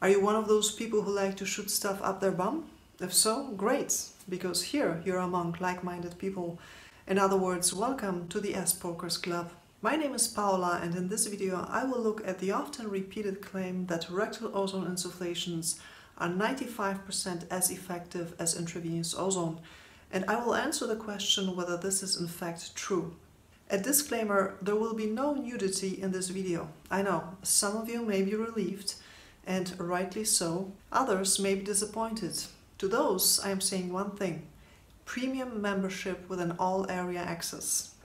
Are you one of those people who like to shoot stuff up their bum? If so, great, because here you're among like-minded people. In other words, welcome to the Ass-Pokers Club. My name is Paula, and in this video I will look at the often repeated claim that rectal ozone insufflations are 95% as effective as intravenous ozone, and I will answer the question whether this is in fact true. A disclaimer, there will be no nudity in this video. I know, some of you may be relieved, and rightly so. Others may be disappointed. To those, I am saying one thing: premium membership with an all-area access.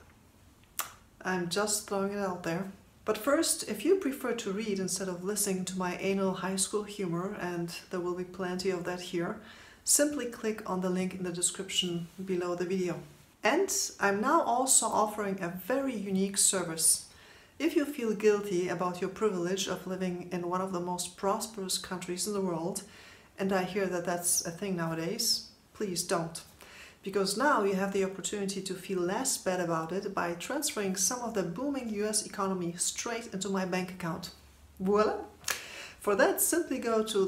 I'm just throwing it out there. But first, if you prefer to read instead of listening to my anal high school humor, and there will be plenty of that here, simply click on the link in the description below the video. And I'm now also offering a very unique service. If you feel guilty about your privilege of living in one of the most prosperous countries in the world, and I hear that that's a thing nowadays, please don't. Because now you have the opportunity to feel less bad about it by transferring some of the booming US economy straight into my bank account. Voila! For that, simply go to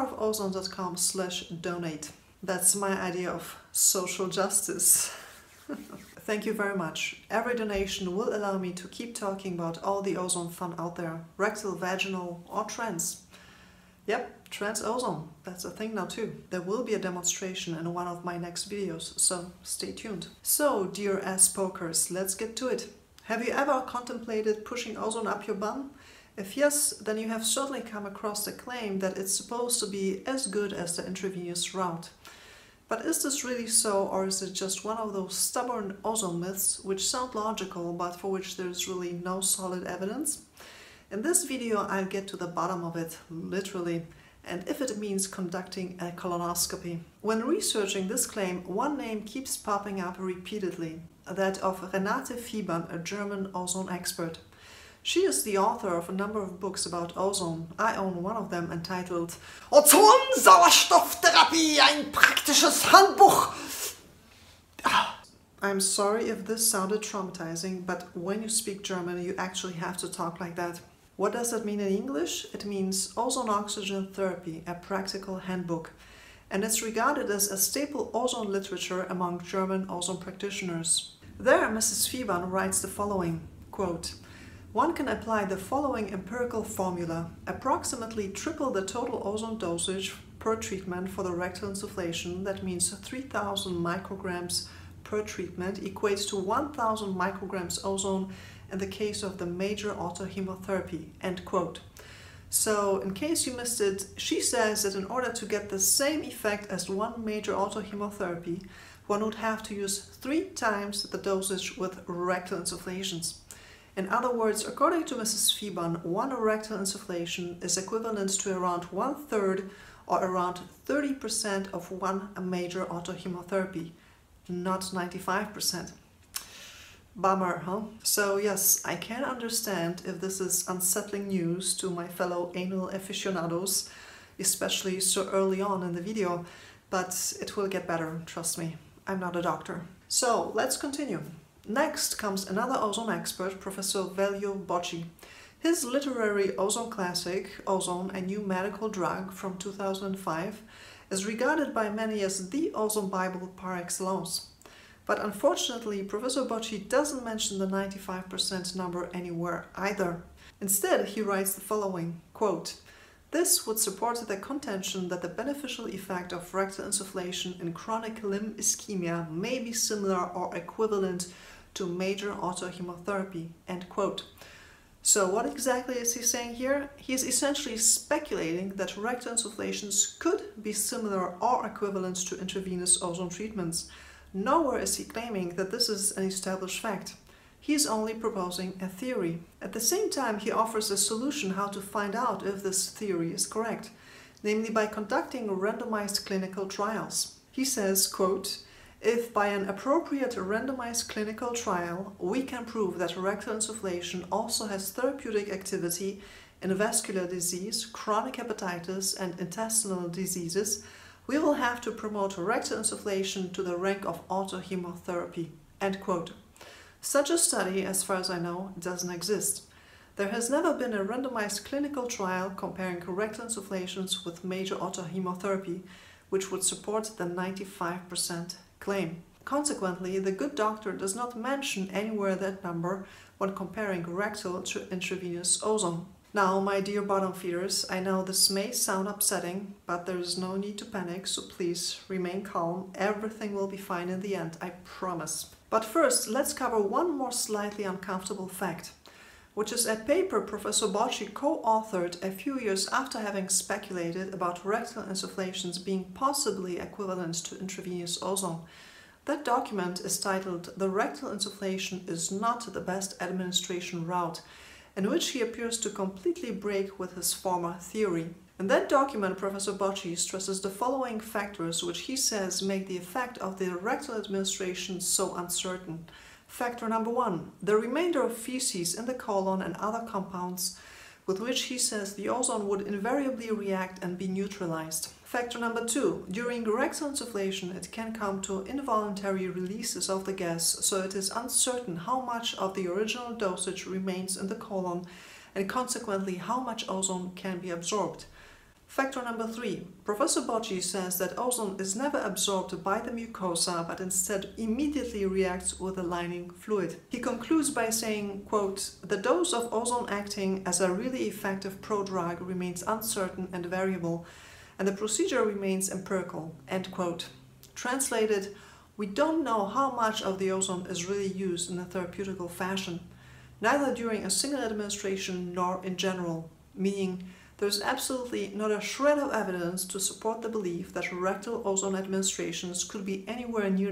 thepowerofozone.com/donate. That's my idea of social justice. Thank you very much. Every donation will allow me to keep talking about all the ozone fun out there, rectal, vaginal, or trans. Yep, trans ozone, that's a thing now too. There will be a demonstration in one of my next videos, so stay tuned. So, dear ass-pokers, let's get to it. Have you ever contemplated pushing ozone up your bum? If yes, then you have certainly come across the claim that it's supposed to be as good as the intravenous route. But is this really so, or is it just one of those stubborn ozone myths which sound logical but for which there's really no solid evidence? In this video I'll get to the bottom of it, literally, and if it means conducting a colonoscopy. When researching this claim, one name keeps popping up repeatedly, that of Renate Fiebern, a German ozone expert. She is the author of a number of books about ozone. I own one of them entitled Ozon-Sauerstofftherapie, ein praktisches Handbuch. I'm sorry if this sounded traumatizing, but when you speak German you actually have to talk like that. What does that mean in English? It means Ozone-Oxygen Therapy, a practical handbook. And it's regarded as a staple ozone literature among German ozone practitioners. There, Mrs. Fiebern writes the following, quote, "One can apply the following empirical formula: approximately triple the total ozone dosage per treatment for the rectal insufflation, that means 3000 micrograms per treatment, equates to 1000 micrograms ozone in the case of the major autohemotherapy," end quote. So, in case you missed it, she says that in order to get the same effect as one major autohemotherapy, one would have to use 3 times the dosage with rectal insufflations. In other words, according to Mrs. Fiebern, one rectal insufflation is equivalent to around 1/3 or around 30% of one major autohemotherapy, not 95%. Bummer, huh? So yes, I can understand if this is unsettling news to my fellow anal aficionados, especially so early on in the video, but it will get better, trust me. I'm not a doctor. So let's continue. Next comes another ozone expert, Professor Veljo Bocci. His literary ozone classic, Ozone, a New Medical Drug from 2005, is regarded by many as the ozone Bible par excellence. But unfortunately, Professor Bocci doesn't mention the 95% number anywhere either. Instead, he writes the following, quote, "This would support the contention that the beneficial effect of rectal insufflation in chronic limb ischemia may be similar or equivalent to major autohemotherapy," end quote. So what exactly is he saying here? He is essentially speculating that rectal insufflations could be similar or equivalent to intravenous ozone treatments. Nowhere is he claiming that this is an established fact. He is only proposing a theory. At the same time, he offers a solution how to find out if this theory is correct, namely by conducting randomized clinical trials. He says, quote, "If by an appropriate randomized clinical trial we can prove that rectal insufflation also has therapeutic activity in vascular disease, chronic hepatitis, and intestinal diseases, we will have to promote rectal insufflation to the rank of autohemotherapy," end quote. Such a study, as far as I know, doesn't exist. There has never been a randomized clinical trial comparing rectal insufflations with major autohemotherapy, which would support the 95% claim. Consequently, the good doctor does not mention anywhere that number when comparing rectal to intravenous ozone. Now, my dear bottom feeders, I know this may sound upsetting, but there is no need to panic, so please remain calm. Everything will be fine in the end, I promise. But first, let's cover one more slightly uncomfortable fact, which is a paper Professor Bocci co-authored a few years after having speculated about rectal insufflations being possibly equivalent to intravenous ozone. That document is titled "The Rectal Insufflation is Not the Best Administration Route," in which he appears to completely break with his former theory. In that document, Professor Bocci stresses the following factors which he says make the effect of the rectal administration so uncertain. Factor number 1, the remainder of feces in the colon and other compounds with which he says the ozone would invariably react and be neutralized. Factor number 2, during rectal insufflation it can come to involuntary releases of the gas, so it is uncertain how much of the original dosage remains in the colon and consequently how much ozone can be absorbed. Factor number 3. Professor Bocci says that ozone is never absorbed by the mucosa but instead immediately reacts with the lining fluid. He concludes by saying, quote, "The dose of ozone acting as a really effective prodrug remains uncertain and variable, and the procedure remains empirical," end quote. Translated, we don't know how much of the ozone is really used in a therapeutical fashion, neither during a single administration nor in general, meaning there is absolutely not a shred of evidence to support the belief that rectal ozone administrations could be anywhere near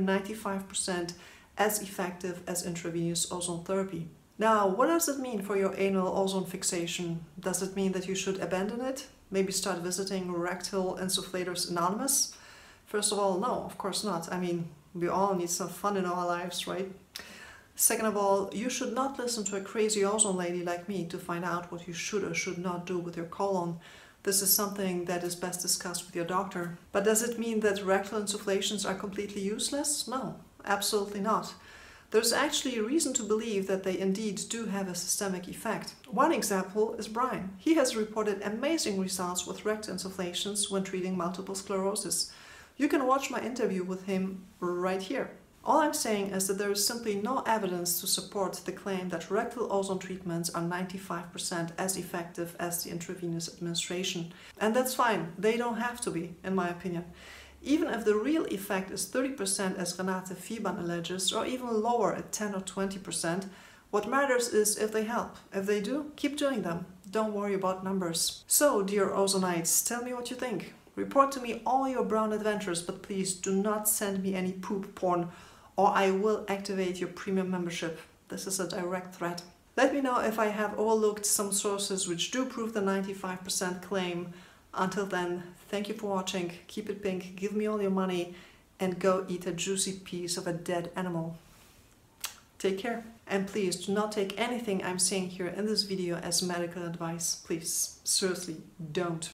95% as effective as intravenous ozone therapy. Now, what does it mean for your anal ozone fixation? Does it mean that you should abandon it? Maybe start visiting Rectal Insufflators Anonymous? First of all, no, of course not. I mean, we all need some fun in our lives, right? Second of all, you should not listen to a crazy ozone lady like me to find out what you should or should not do with your colon. This is something that is best discussed with your doctor. But does it mean that rectal insufflations are completely useless? No, absolutely not. There's actually reason to believe that they indeed do have a systemic effect. One example is Brian. He has reported amazing results with rectal insufflations when treating multiple sclerosis. You can watch my interview with him right here. All I'm saying is that there is simply no evidence to support the claim that rectal ozone treatments are 95% as effective as the intravenous administration. And that's fine, they don't have to be, in my opinion. Even if the real effect is 30% as Renate Fiban alleges, or even lower at 10 or 20%, what matters is if they help. If they do, keep doing them. Don't worry about numbers. So, dear ozonites, tell me what you think. Report to me all your brown adventures, but please do not send me any poop porn, or I will activate your premium membership. This is a direct threat. Let me know if I have overlooked some sources which do prove the 95% claim. Until then, thank you for watching, keep it pink, give me all your money, and go eat a juicy piece of a dead animal. Take care. And please do not take anything I'm saying here in this video as medical advice. Please, seriously, don't.